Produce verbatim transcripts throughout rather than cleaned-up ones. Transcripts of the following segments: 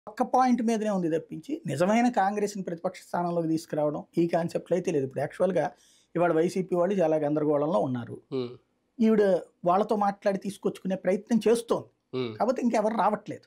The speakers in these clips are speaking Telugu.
ఒక్క పాయింట్ మీదనే ఉంది తప్పించి నిజమైన కాంగ్రెస్ని ప్రతిపక్ష స్థానంలోకి తీసుకురావడం ఈ కాన్సెప్ట్లో అయితే లేదు. ఇప్పుడు యాక్చువల్గా ఇవాళ వైసీపీ వాళ్ళు చాలా గందరగోళంలో ఉన్నారు. ఈవిడ వాళ్ళతో మాట్లాడి తీసుకొచ్చుకునే ప్రయత్నం చేస్తోంది, కాకపోతే ఇంకెవరు రావట్లేదు.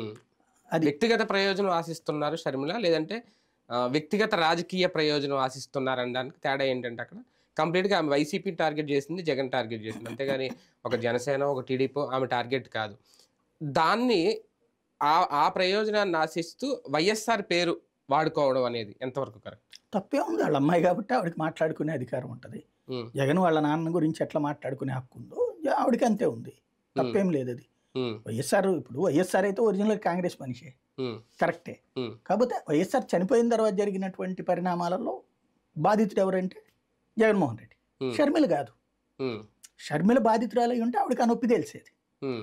అది వ్యక్తిగత ప్రయోజనం ఆశిస్తున్నారు షర్మిల, లేదంటే వ్యక్తిగత రాజకీయ ప్రయోజనం ఆశిస్తున్నారు అనడానికి తేడా ఏంటంటే అక్కడ కంప్లీట్గా ఆమె వైసీపీ టార్గెట్ చేసింది, జగన్ టార్గెట్ చేసింది, అంతేగాని ఒక జనసేన ఒక టీడీపీ ఆమె టార్గెట్ కాదు. దాన్ని ఆ ఆ ప్రయోజనాన్ని ఆశిస్తూ వైఎస్ఆర్ పేరు వాడుకోవడం అనేది ఎంతవరకు కరెక్ట్? తప్పే ఉంది, వాళ్ళ అమ్మాయి కాబట్టి ఆవిడకి మాట్లాడుకునే అధికారం ఉంటుంది. జగన్ వాళ్ళ నాన్న గురించి ఎట్లా మాట్లాడుకునే హక్కు ఉందో ఆవిడకి అంతే ఉంది, తప్పేం లేదు. అది వైఎస్ఆర్ ఇప్పుడు వైఎస్ఆర్ అయితే ఒరిజినల్ కాంగ్రెస్ మనిషే, కరెక్టే. కాకపోతే వైఎస్ఆర్ చనిపోయిన తర్వాత జరిగినటువంటి పరిణామాలలో బాధితుడు ఎవరంటే జగన్మోహన్ రెడ్డి, షర్మిల కాదు. షర్మిల బాధితురాలు అయి ఉంటే ఆవిడకి ఆ నొప్పి తెలిసేది.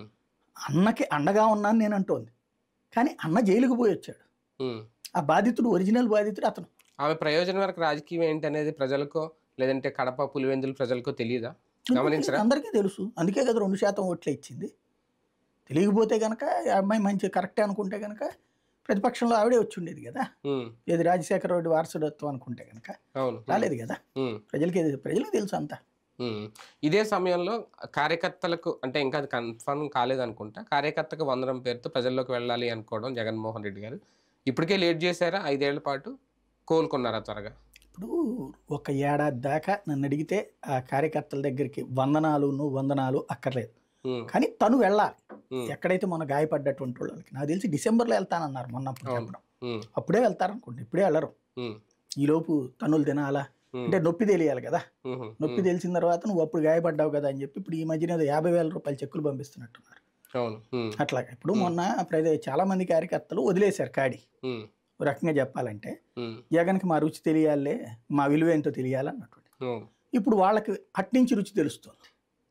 అన్నకి అండగా ఉన్నాను నేను అంటోంది, కానీ అన్న జైలుకు పోయి వచ్చాడు. ఆ బాధితుడు ఒరిజినల్ బాధితుడు అతను. ఆమె ప్రయోజనం వరకు రాజకీయం ఏంటి అనేది ప్రజలకో లేదంటే కడప పులివెందుల ప్రజలకో తెలియదా? గమనించరా? అందరికీ తెలుసు, అందుకే కదా రెండు శాతం ఓట్లే ఇచ్చింది. తెలియకపోతే కనుక అమ్మాయి మంచి కరెక్టే అనుకుంటే కనుక ప్రతిపక్షంలో ఆవిడే వచ్చి ఉండేది కదా. ఏది రాజశేఖర రెడ్డి వారసుడత్వం అనుకుంటే కనుక రాలేదు కదా. ప్రజలకి ప్రజలకు తెలుసు అంతా. ఇదే సమయంలో కార్యకర్తలకు అంటే ఇంకా కన్ఫర్మ్ కాలేదనుకుంటా, కార్యకర్తకు వందనం పేరుతో ప్రజల్లోకి వెళ్ళాలి అనుకోవడం జగన్మోహన్ రెడ్డి గారు ఇప్పటికే లేట్ చేశారా? ఐదేళ్ల పాటు కోలుకున్నారా త్వరగా? ఇప్పుడు ఒక ఏడాది దాకా నన్ను అడిగితే ఆ కార్యకర్తల దగ్గరికి వందనాలు నువ్వు వందనాలు అక్కర్లేదు, కానీ తను వెళ్ళాలి. ఎక్కడైతే మొన్న గాయపడ్డటువంటి వాళ్ళకి నాకు తెలిసి డిసెంబర్లో వెళ్తానన్నారు మొన్న చెప్పడం, అప్పుడే వెళ్తారనుకోండి, ఇప్పుడే వెళ్ళరు. ఈలోపు తనులు తినాలా అంటే నొప్పి తెలియాలి కదా. నొప్పి తెలిసిన తర్వాత నువ్వు అప్పుడు గాయపడ్డావు కదా అని చెప్పి ఇప్పుడు ఈ మధ్యన యాభై వేల రూపాయలు చెక్కులు పంపిస్తున్నట్టున్నారు. అట్లాగా ఇప్పుడు మొన్న చాలా మంది కార్యకర్తలు వదిలేశారు కాడి. ఒక రకంగా చెప్పాలంటే జగన్కి మా రుచి తెలియాలే, మా విలువ ఏంటో తెలియాలన్నటువంటి. ఇప్పుడు వాళ్ళకి అట్నుంచి రుచి తెలుస్తుంది,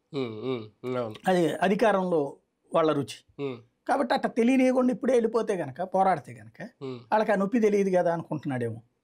అది అధికారంలో వాళ్ళ రుచి. కాబట్టి అట్లా తెలియనియకుండా ఇప్పుడే వెళ్ళిపోతే గనక పోరాడితే గనక వాళ్ళకి ఆ నొప్పి తెలియదు కదా అనుకుంటున్నాడేమో.